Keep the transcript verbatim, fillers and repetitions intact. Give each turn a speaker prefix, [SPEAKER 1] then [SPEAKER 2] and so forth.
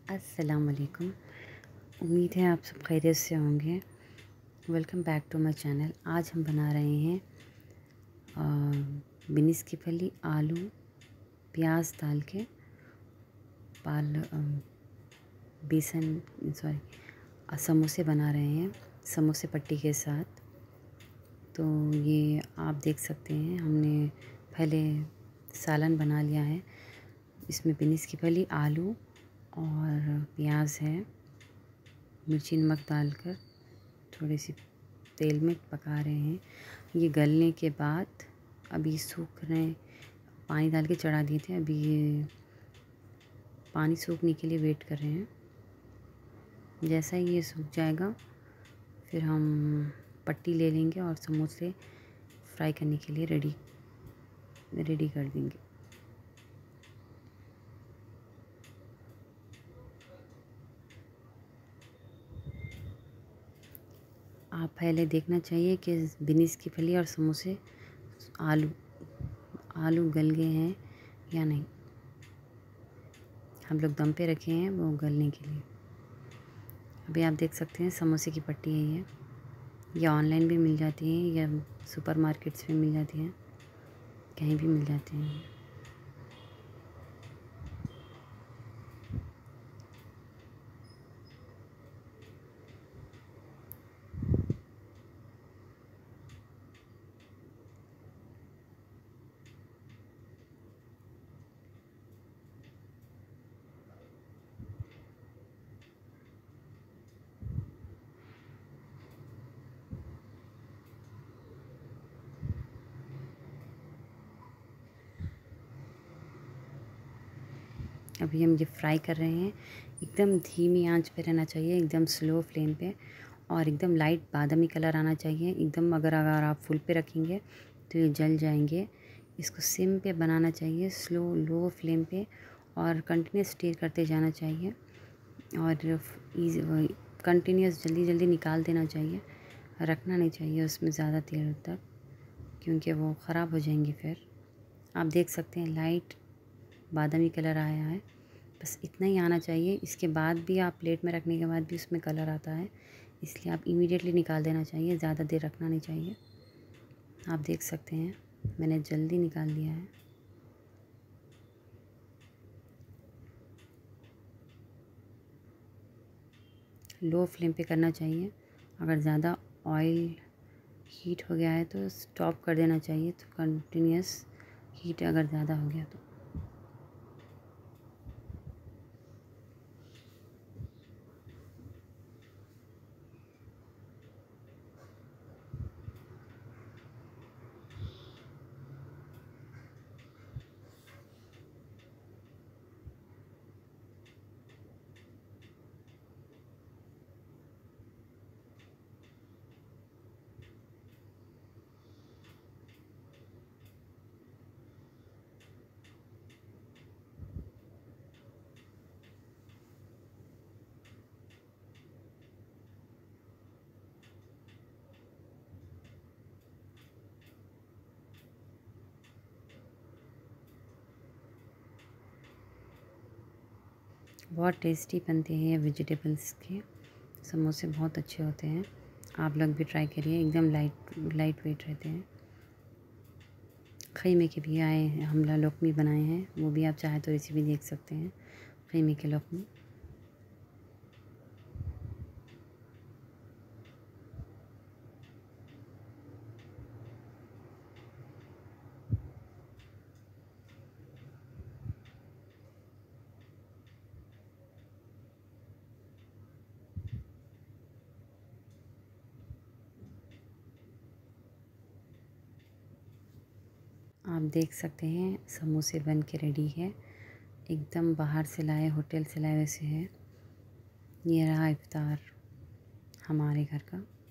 [SPEAKER 1] अस्सलाम वालेकुम। उम्मीद है आप सब खैरियत से होंगे। Welcome back to my channel. आज हम बना रहे हैं बीन्स की फली, आलू, प्याज डाल के पाल बेसन सॉरी समोसे बना रहे हैं, समोसे पट्टी के साथ। तो ये आप देख सकते हैं, हमने पहले सालन बना लिया है। इसमें बीन्स की फली, आलू और प्याज है। मिर्ची नमक डालकर थोड़ी सी तेल में पका रहे हैं। ये गलने के बाद अभी सूख रहे, पानी डाल के चढ़ा दिए थे। अभी ये पानी सूखने के लिए वेट कर रहे हैं। जैसा ही ये सूख जाएगा फिर हम पट्टी ले लेंगे और समोसे फ्राई करने के लिए रेडी रेडी कर देंगे। आप पहले देखना चाहिए कि बीन्स की फली और समोसे आलू आलू गल गए हैं या नहीं। हम लोग दम पे रखे हैं वो गलने के लिए। अभी आप देख सकते हैं समोसे की पट्टी है ये ये ऑनलाइन भी मिल जाती है या सुपर मार्केट्स में मिल जाती हैं, कहीं भी मिल जाती हैं। अभी हम ये फ्राई कर रहे हैं। एकदम धीमी आंच पे रहना चाहिए, एकदम स्लो फ्लेम पे, और एकदम लाइट बादामी कलर आना चाहिए। एकदम अगर अगर आप फुल पे रखेंगे तो ये जल जाएंगे। इसको सिम पे बनाना चाहिए, स्लो लो फ्लेम पे, और कंटिन्यूस स्टीर करते जाना चाहिए। और कंटिन्यूस जल्दी जल्दी निकाल देना चाहिए, रखना नहीं चाहिए उसमें ज़्यादा देर तक, क्योंकि वो ख़राब हो जाएंगी। फिर आप देख सकते हैं लाइट बादामी कलर आया है, बस इतना ही आना चाहिए। इसके बाद भी आप प्लेट में रखने के बाद भी उसमें कलर आता है, इसलिए आप इमीडिएटली निकाल देना चाहिए, ज़्यादा देर रखना नहीं चाहिए। आप देख सकते हैं मैंने जल्दी निकाल दिया है। लो फ्लेम पे करना चाहिए। अगर ज़्यादा ऑयल हीट हो गया है तो स्टॉप कर देना चाहिए। तो कंटिन्यूस हीट अगर ज़्यादा हो गया तो बहुत टेस्टी बनते हैं ये वेजिटेबल्स के समोसे, बहुत अच्छे होते हैं। आप लोग भी ट्राई करिए, एकदम लाइट लाइट वेट रहते हैं। खीमे के भी आए हैं, हमला लौकी बनाए हैं, वो भी आप चाहे तो रेसिपी देख सकते हैं, खीमे के लौकी। आप देख सकते हैं समोसे बन के रेडी है, एकदम बाहर से लाए, होटल से लाए वैसे है। ये रहा इफ्तार हमारे घर का।